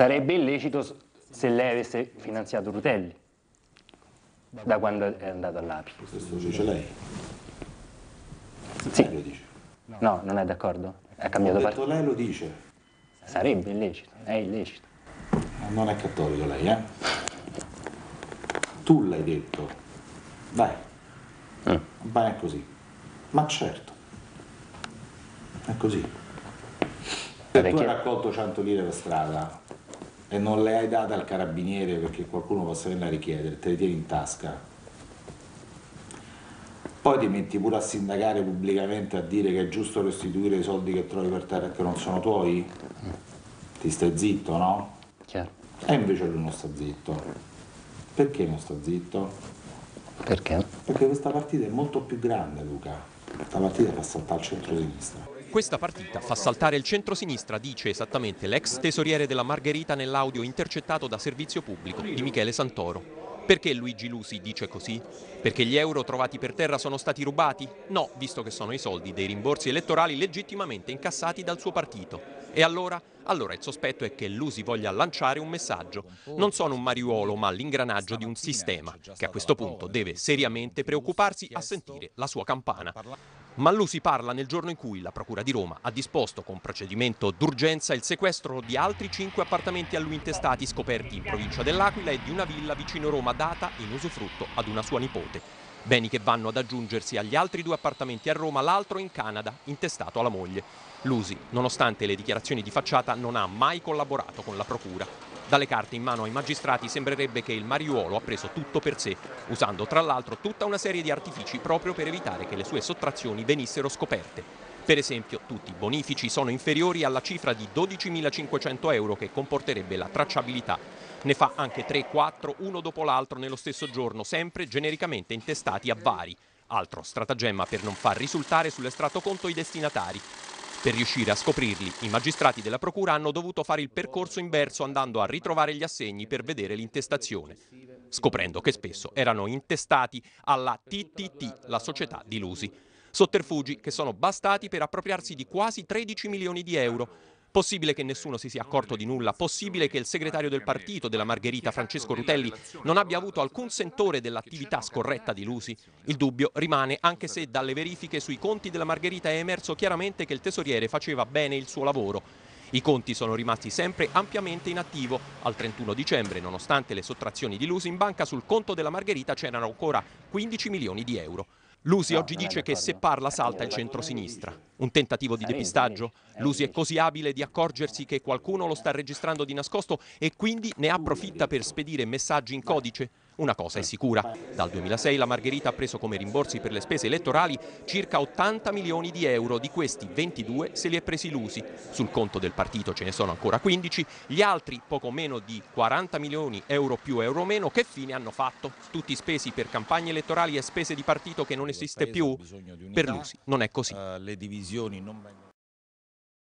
Sarebbe illecito se lei avesse finanziato Rutelli, da quando è andato all'API. Questo lo dice lei? Sì. Lei lo dice. No, non è d'accordo? Ha cambiato Ho detto partito. lei lo dice. Sarebbe illecito, è illecito. Non è cattolico lei, eh? Tu l'hai detto. Dai. Ma è così. Ma certo. È così. Se tu hai raccolto 100 lire per strada e non le hai date al carabiniere perché qualcuno possa venire a richiedere, te le tieni in tasca, poi ti metti pure a sindacare pubblicamente a dire che è giusto restituire i soldi che trovi per terra e che non sono tuoi, ti stai zitto, no? Chiaro. E invece lui non sta zitto. Perché non sta zitto? Perché? Perché questa partita è molto più grande, Luca. Questa partita fa saltare il centro-sinistra. Questa partita fa saltare il centro-sinistra, dice esattamente l'ex tesoriere della Margherita nell'audio intercettato da Servizio Pubblico di Michele Santoro. Perché Luigi Lusi dice così? Perché gli euro trovati per terra sono stati rubati? No, visto che sono i soldi dei rimborsi elettorali legittimamente incassati dal suo partito. E allora? Allora il sospetto è che Lusi voglia lanciare un messaggio. Non sono un mariuolo, ma l'ingranaggio di un sistema, che a questo punto deve seriamente preoccuparsi a sentire la sua campana. Ma Lusi parla nel giorno in cui la Procura di Roma ha disposto con procedimento d'urgenza il sequestro di altri 5 appartamenti a lui intestati scoperti in provincia dell'Aquila e di una villa vicino Roma data in usufrutto ad una sua nipote. Beni che vanno ad aggiungersi agli altri 2 appartamenti a Roma, l'altro in Canada, intestato alla moglie. Lusi, nonostante le dichiarazioni di facciata, non ha mai collaborato con la Procura. Dalle carte in mano ai magistrati sembrerebbe che il mariuolo ha preso tutto per sé, usando tra l'altro tutta una serie di artifici proprio per evitare che le sue sottrazioni venissero scoperte. Per esempio, tutti i bonifici sono inferiori alla cifra di 12.500 euro che comporterebbe la tracciabilità. Ne fa anche 3-4, uno dopo l'altro nello stesso giorno, sempre genericamente intestati a vari. Altro stratagemma per non far risultare sull'estratto conto i destinatari. Per riuscire a scoprirli, i magistrati della procura hanno dovuto fare il percorso inverso andando a ritrovare gli assegni per vedere l'intestazione, scoprendo che spesso erano intestati alla TTT, la società di Lusi. Sotterfugi che sono bastati per appropriarsi di quasi 13 milioni di euro. Possibile che nessuno si sia accorto di nulla, possibile che il segretario del partito della Margherita, Francesco Rutelli, non abbia avuto alcun sentore dell'attività scorretta di Lusi. Il dubbio rimane anche se dalle verifiche sui conti della Margherita è emerso chiaramente che il tesoriere faceva bene il suo lavoro. I conti sono rimasti sempre ampiamente in attivo. Al 31 dicembre, nonostante le sottrazioni di Lusi, in banca sul conto della Margherita c'erano ancora 15 milioni di euro. Lusi oggi dice che se parla salta il centro-sinistra. Un tentativo di depistaggio? Lusi è così abile di accorgersi che qualcuno lo sta registrando di nascosto e quindi ne approfitta per spedire messaggi in codice? Una cosa è sicura, dal 2006 la Margherita ha preso come rimborsi per le spese elettorali circa 80 milioni di euro, di questi 22 se li è presi Lusi. Sul conto del partito ce ne sono ancora 15, gli altri poco meno di 40 milioni euro più euro meno che fine hanno fatto? Tutti spesi per campagne elettorali e spese di partito che non esiste più? Per Lusi non è così. Le divisioni non vengono